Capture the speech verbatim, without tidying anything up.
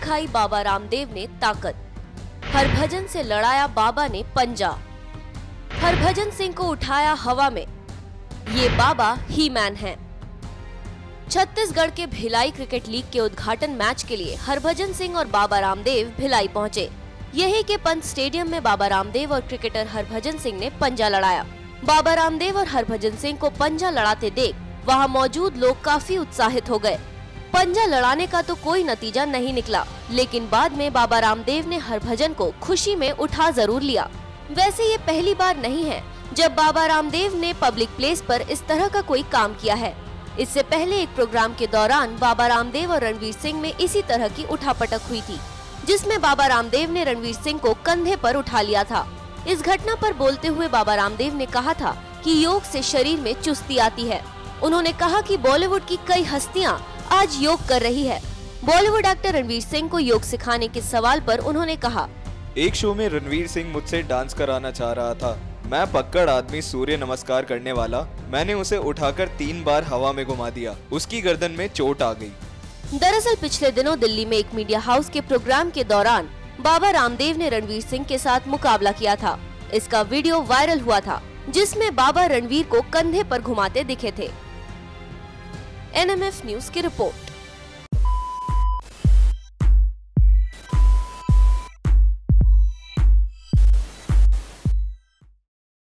दिखाई बाबा रामदेव ने ताकत। हरभजन से लड़ाया बाबा ने पंजा। हरभजन सिंह को उठाया हवा में। ये बाबा ही मैन हैं। छत्तीसगढ़ के भिलाई क्रिकेट लीग के उद्घाटन मैच के लिए हरभजन सिंह और बाबा रामदेव भिलाई पहुंचे। यही के पंत स्टेडियम में बाबा रामदेव और क्रिकेटर हरभजन सिंह ने पंजा लड़ाया। बाबा रामदेव और हरभजन सिंह को पंजा लड़ाते देख वहां मौजूद लोग काफी उत्साहित हो गए। पंजा लड़ाने का तो कोई नतीजा नहीं निकला, लेकिन बाद में बाबा रामदेव ने हरभजन को खुशी में उठा जरूर लिया। वैसे ये पहली बार नहीं है जब बाबा रामदेव ने पब्लिक प्लेस पर इस तरह का कोई काम किया है। इससे पहले एक प्रोग्राम के दौरान बाबा रामदेव और रणवीर सिंह में इसी तरह की उठापटक हुई थी, जिसमें बाबा रामदेव ने रणवीर सिंह को कंधे पर उठा लिया था। इस घटना पर बोलते हुए बाबा रामदेव ने कहा था कि योग से शरीर में चुस्ती आती है। उन्होंने कहा कि बॉलीवुड की कई हस्तियां आज योग कर रही है। बॉलीवुड एक्टर रणवीर सिंह को योग सिखाने के सवाल पर उन्होंने कहा, एक शो में रणवीर सिंह मुझसे डांस कराना चाह रहा था। मैं पक्कड़ आदमी, सूर्य नमस्कार करने वाला। मैंने उसे उठाकर तीन बार हवा में घुमा दिया। उसकी गर्दन में चोट आ गई। दरअसल पिछले दिनों दिल्ली में एक मीडिया हाउस के प्रोग्राम के दौरान बाबा रामदेव ने रणवीर सिंह के साथ मुकाबला किया था। इसका वीडियो वायरल हुआ था, जिसमें बाबा रणवीर को कंधे पर घुमाते दिखे थे। एन एम एफ न्यूज की रिपोर्ट।